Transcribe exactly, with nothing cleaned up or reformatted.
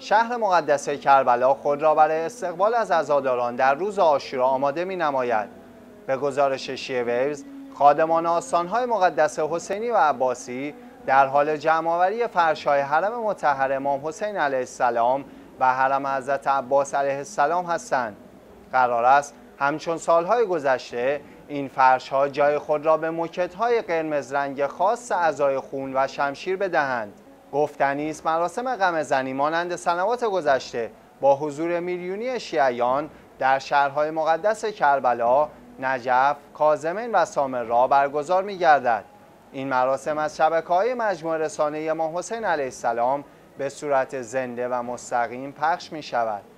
شهر مقدس کربلا خود را برای استقبال از عزاداران در روز عاشورا آماده می نماید. به گزارش شیعه ویوز، خادمان آستانهای مقدس حسینی و عباسی در حال جمع‌آوری فرش‌های حرم مطهر امام حسین علیه السلام و حرم حضرت عباس علیه السلام هستند. قرار است همچون سالهای گذشته این فرش‌ها جای خود را به موکت‌های قرمز رنگ خاص اعضای خون و شمشیر بدهند. گفتنی است مراسم قمه‌زنی مانند سنوات گذشته با حضور میلیونی شیعیان در شهرهای مقدس کربلا، نجف، کاظمین و سامرا برگزار می‌گردد. این مراسم از شبکه‌های مجموعه رسانه‌ای امام حسین علیه السلام به صورت زنده و مستقیم پخش می‌شود.